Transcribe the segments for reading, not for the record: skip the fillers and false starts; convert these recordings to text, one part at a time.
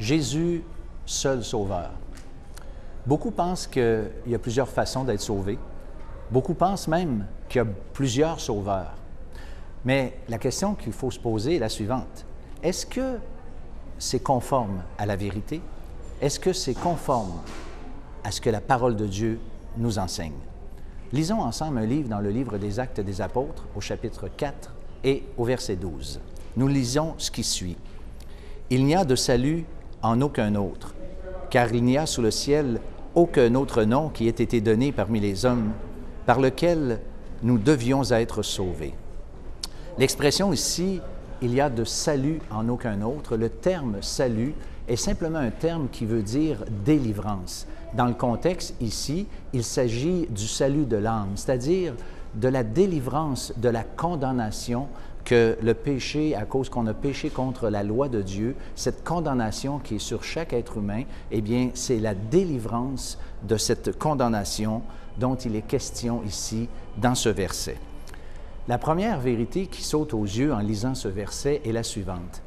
Jésus, seul sauveur. Beaucoup pensent qu'il y a plusieurs façons d'être sauvé. Beaucoup pensent même qu'il y a plusieurs sauveurs. Mais la question qu'il faut se poser est la suivante. Est-ce que c'est conforme à la vérité? Est-ce que c'est conforme à ce que la parole de Dieu nous enseigne? Lisons ensemble un livre dans le livre des Actes des Apôtres, au chapitre 4 et au verset 12. Nous lisons ce qui suit. « Il n'y a de salut en aucun autre, car il n'y a sous le ciel aucun autre nom qui ait été donné parmi les hommes, par lequel nous devions être sauvés. » L'expression ici, « il y a de salut en aucun autre », le terme « salut » est simplement un terme qui veut dire délivrance. Dans le contexte ici, il s'agit du salut de l'âme, c'est-à-dire de la délivrance de la condamnation que le péché, à cause qu'on a péché contre la loi de Dieu, cette condamnation qui est sur chaque être humain, eh bien, c'est la délivrance de cette condamnation dont il est question ici dans ce verset. La première vérité qui saute aux yeux en lisant ce verset est la suivante.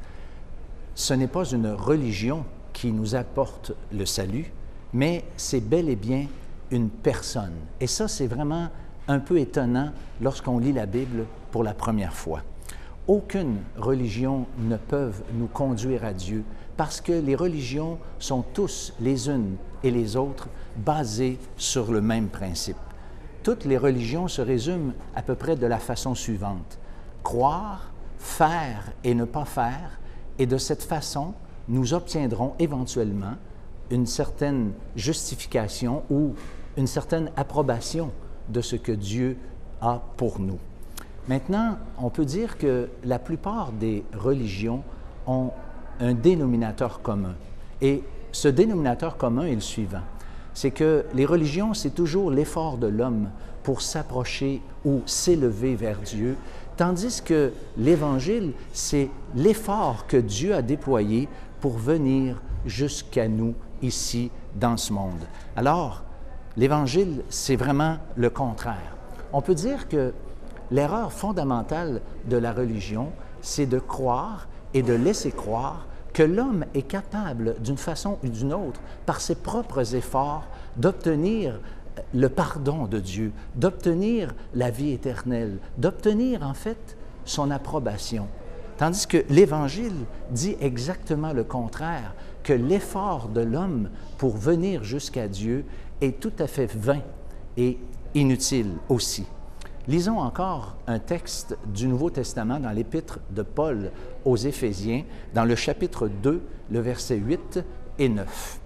Ce n'est pas une religion qui nous apporte le salut, mais c'est bel et bien une personne. Et ça, c'est vraiment un peu étonnant lorsqu'on lit la Bible pour la première fois. Aucune religion ne peut nous conduire à Dieu parce que les religions sont tous, les unes et les autres, basées sur le même principe. Toutes les religions se résument à peu près de la façon suivante. Croire, faire et ne pas faire, et de cette façon, nous obtiendrons éventuellement une certaine justification ou une certaine approbation de ce que Dieu a pour nous. Maintenant, on peut dire que la plupart des religions ont un dénominateur commun. Et ce dénominateur commun est le suivant. C'est que les religions, c'est toujours l'effort de l'homme pour s'approcher ou s'élever vers Dieu, tandis que l'Évangile, c'est l'effort que Dieu a déployé pour venir jusqu'à nous ici, dans ce monde. Alors, l'Évangile, c'est vraiment le contraire. On peut dire que l'erreur fondamentale de la religion, c'est de croire et de laisser croire que l'homme est capable, d'une façon ou d'une autre, par ses propres efforts, d'obtenir le pardon de Dieu, d'obtenir la vie éternelle, d'obtenir en fait son approbation. Tandis que l'Évangile dit exactement le contraire, que l'effort de l'homme pour venir jusqu'à Dieu est tout à fait vain et inutile aussi. Lisons encore un texte du Nouveau Testament dans l'Épître de Paul aux Éphésiens, dans le chapitre 2, le verset 8 et 9.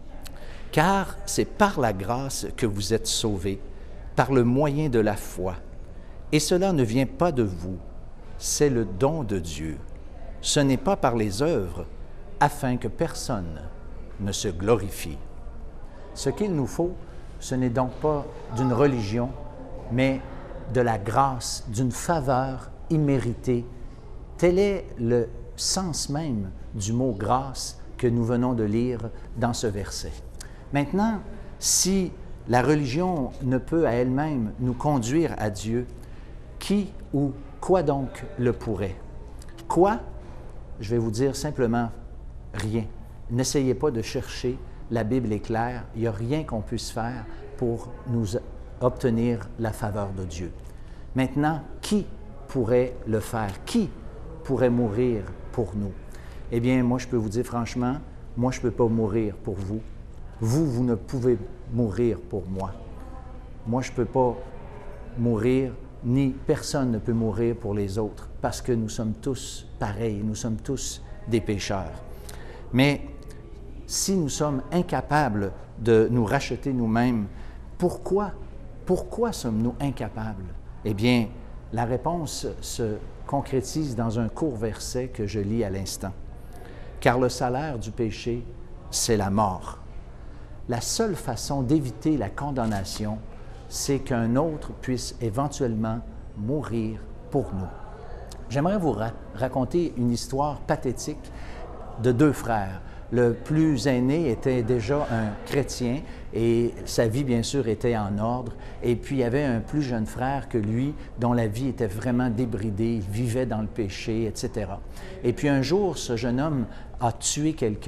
« Car c'est par la grâce que vous êtes sauvés, par le moyen de la foi. Et cela ne vient pas de vous, c'est le don de Dieu. Ce n'est pas par les œuvres, afin que personne ne se glorifie. » Ce qu'il nous faut, ce n'est donc pas d'une religion, mais de la grâce, d'une faveur imméritée. Tel est le sens même du mot « grâce » que nous venons de lire dans ce verset. Maintenant, si la religion ne peut à elle-même nous conduire à Dieu, qui ou quoi donc le pourrait? Quoi? Je vais vous dire simplement rien. N'essayez pas de chercher, la Bible est claire, il n'y a rien qu'on puisse faire pour nous obtenir la faveur de Dieu. Maintenant, qui pourrait le faire? Qui pourrait mourir pour nous? Eh bien, moi, je peux vous dire franchement, moi, je ne peux pas mourir pour vous. Vous, vous ne pouvez mourir pour moi. Moi, je ne peux pas mourir, ni personne ne peut mourir pour les autres, parce que nous sommes tous pareils, nous sommes tous des pécheurs. Mais si nous sommes incapables de nous racheter nous-mêmes, pourquoi sommes-nous incapables? Eh bien, la réponse se concrétise dans un court verset que je lis à l'instant. « Car le salaire du péché, c'est la mort. » La seule façon d'éviter la condamnation, c'est qu'un autre puisse éventuellement mourir pour nous. J'aimerais vous raconter une histoire pathétique de deux frères. Le plus aîné était déjà un chrétien et sa vie, bien sûr, était en ordre. Et puis, il y avait un plus jeune frère que lui, dont la vie était vraiment débridée, il vivait dans le péché, etc. Et puis, un jour, ce jeune homme a tué quelqu'un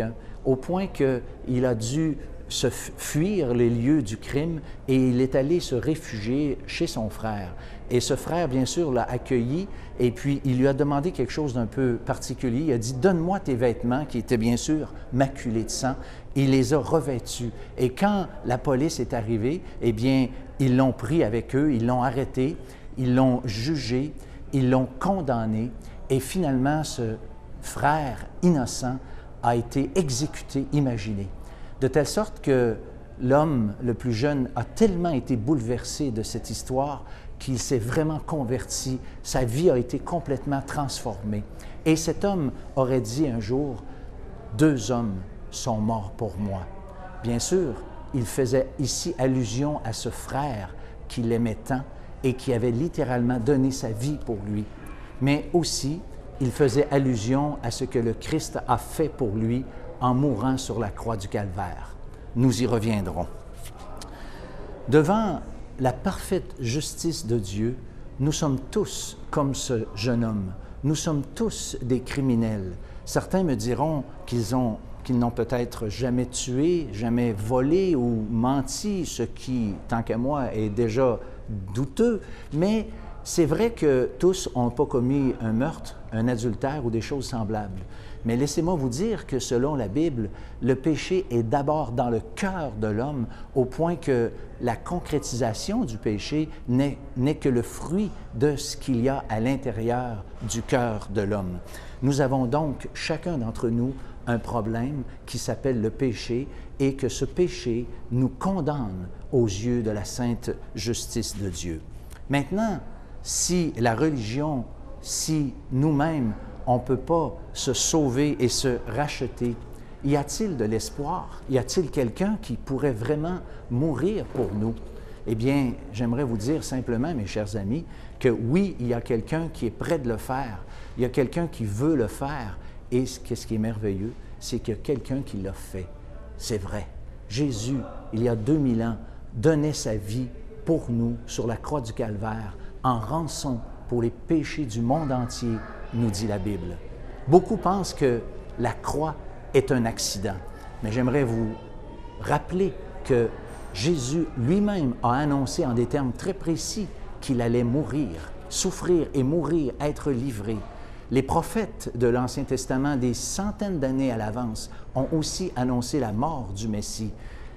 au point qu'il a dû se fuir les lieux du crime et il est allé se réfugier chez son frère. Et ce frère, bien sûr, l'a accueilli et puis il lui a demandé quelque chose d'un peu particulier. Il a dit « Donne-moi tes vêtements » qui étaient bien sûr maculés de sang. Il les a revêtus. Et quand la police est arrivée, eh bien, ils l'ont pris avec eux, ils l'ont arrêté, ils l'ont jugé, ils l'ont condamné et finalement, ce frère innocent a été exécuté, imaginez. De telle sorte que l'homme le plus jeune a tellement été bouleversé de cette histoire qu'il s'est vraiment converti, sa vie a été complètement transformée. Et cet homme aurait dit un jour, « 2 hommes sont morts pour moi ». Bien sûr, il faisait ici allusion à ce frère qu'il aimait tant et qui avait littéralement donné sa vie pour lui. Mais aussi, il faisait allusion à ce que le Christ a fait pour lui en mourant sur la croix du Calvaire. Nous y reviendrons. Devant la parfaite justice de Dieu, nous sommes tous comme ce jeune homme. Nous sommes tous des criminels. Certains me diront qu'ils n'ont peut-être jamais tué, jamais volé ou menti, ce qui, tant qu'à moi, est déjà douteux, mais c'est vrai que tous n'ont pas commis un meurtre, un adultère ou des choses semblables. Mais laissez-moi vous dire que selon la Bible, le péché est d'abord dans le cœur de l'homme, au point que la concrétisation du péché n'est que le fruit de ce qu'il y a à l'intérieur du cœur de l'homme. Nous avons donc, chacun d'entre nous, un problème qui s'appelle le péché et que ce péché nous condamne aux yeux de la sainte justice de Dieu. Maintenant, si la religion, si nous-mêmes, on ne peut pas se sauver et se racheter, y a-t-il de l'espoir? Y a-t-il quelqu'un qui pourrait vraiment mourir pour nous? Eh bien, j'aimerais vous dire simplement, mes chers amis, que oui, il y a quelqu'un qui est prêt de le faire, il y a quelqu'un qui veut le faire, et ce qui est merveilleux, c'est qu'il y a quelqu'un qui l'a fait. C'est vrai. Jésus, il y a 2000 ans, donnait sa vie pour nous sur la croix du Calvaire en rançon pour les péchés du monde entier, nous dit la Bible. Beaucoup pensent que la croix est un accident, mais j'aimerais vous rappeler que Jésus lui-même a annoncé en des termes très précis qu'il allait mourir, souffrir et mourir, être livré. Les prophètes de l'Ancien Testament, des centaines d'années à l'avance, ont aussi annoncé la mort du Messie.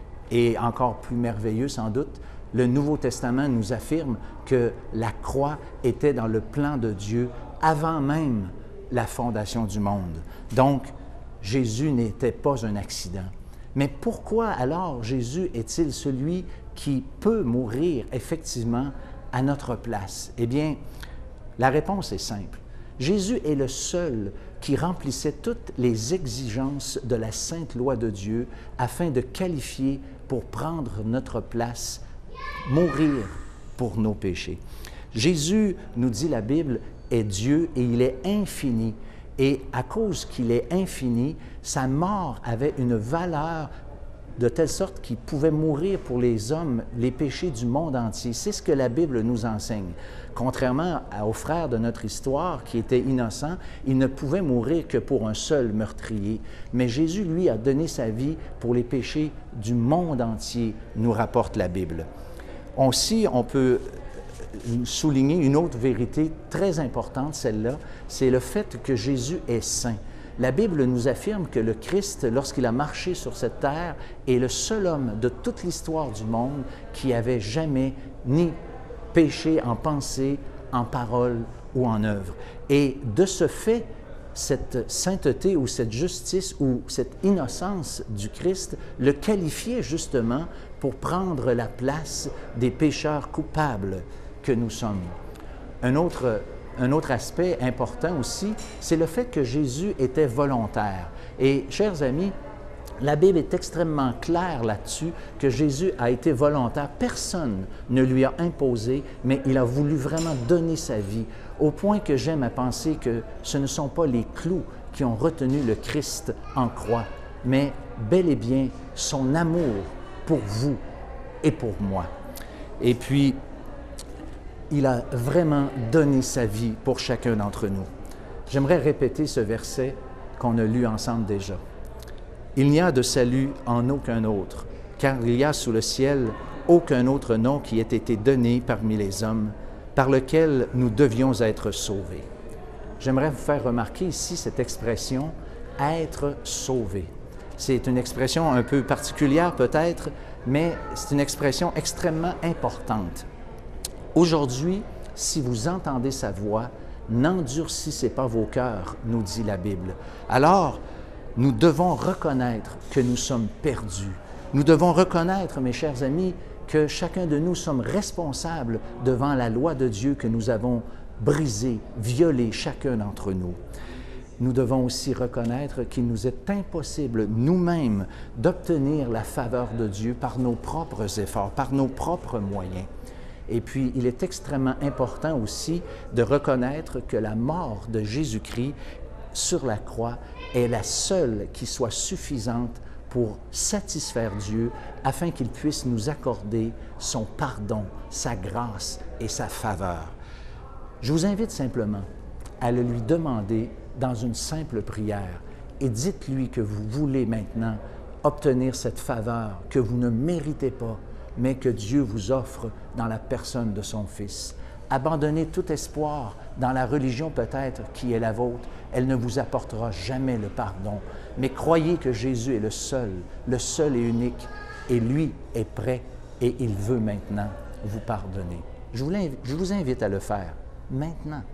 Et encore plus merveilleux sans doute, le Nouveau Testament nous affirme que la croix était dans le plan de Dieu avant même la fondation du monde. Donc, Jésus n'était pas un accident. Mais pourquoi alors Jésus est-il celui qui peut mourir effectivement à notre place? Eh bien, la réponse est simple. Jésus est le seul qui remplissait toutes les exigences de la sainte loi de Dieu afin de qualifier pour prendre notre place, mourir pour nos péchés. Jésus, nous dit la Bible, est Dieu et il est infini. Et à cause qu'il est infini, sa mort avait une valeur de telle sorte qu'il pouvait mourir pour les hommes, les péchés du monde entier. C'est ce que la Bible nous enseigne. Contrairement aux frères de notre histoire qui étaient innocents, ils ne pouvaient mourir que pour un seul meurtrier. Mais Jésus, lui, a donné sa vie pour les péchés du monde entier, nous rapporte la Bible. Aussi, on peut souligner une autre vérité très importante, celle-là, c'est le fait que Jésus est saint. La Bible nous affirme que le Christ, lorsqu'il a marché sur cette terre, est le seul homme de toute l'histoire du monde qui avait jamais ni péché en pensée, en parole ou en œuvre. Et de ce fait, cette sainteté ou cette justice ou cette innocence du Christ le qualifiait justement pour prendre la place des pécheurs coupables que nous sommes. Un autre aspect important aussi, c'est le fait que Jésus était volontaire. Et, chers amis, la Bible est extrêmement claire là-dessus, que Jésus a été volontaire. Personne ne lui a imposé, mais il a voulu vraiment donner sa vie, au point que j'aime à penser que ce ne sont pas les clous qui ont retenu le Christ en croix, mais bel et bien son amour pour vous et pour moi. Et puis, il a vraiment donné sa vie pour chacun d'entre nous. J'aimerais répéter ce verset qu'on a lu ensemble déjà. Il n'y a de salut en aucun autre, car il y a sous le ciel aucun autre nom qui ait été donné parmi les hommes, par lequel nous devions être sauvés. » J'aimerais vous faire remarquer ici cette expression « être sauvé ». C'est une expression un peu particulière peut-être, mais c'est une expression extrêmement importante. Aujourd'hui, si vous entendez sa voix, n'endurcissez pas vos cœurs, nous dit la Bible. Alors, nous devons reconnaître que nous sommes perdus. Nous devons reconnaître, mes chers amis, que chacun de nous sommes responsables devant la loi de Dieu que nous avons brisée, violée, chacun d'entre nous. Nous devons aussi reconnaître qu'il nous est impossible nous-mêmes d'obtenir la faveur de Dieu par nos propres efforts, par nos propres moyens. Et puis, il est extrêmement important aussi de reconnaître que la mort de Jésus-Christ sur la croix est la seule qui soit suffisante pour satisfaire Dieu afin qu'il puisse nous accorder son pardon, sa grâce et sa faveur. Je vous invite simplement à le lui demander dans une simple prière et dites-lui que vous voulez maintenant obtenir cette faveur que vous ne méritez pas, mais que Dieu vous offre dans la personne de son Fils. Abandonnez tout espoir dans la religion peut-être qui est la vôtre. Elle ne vous apportera jamais le pardon. Mais croyez que Jésus est le seul et unique, et lui est prêt et il veut maintenant vous pardonner. Je vous invite à le faire maintenant.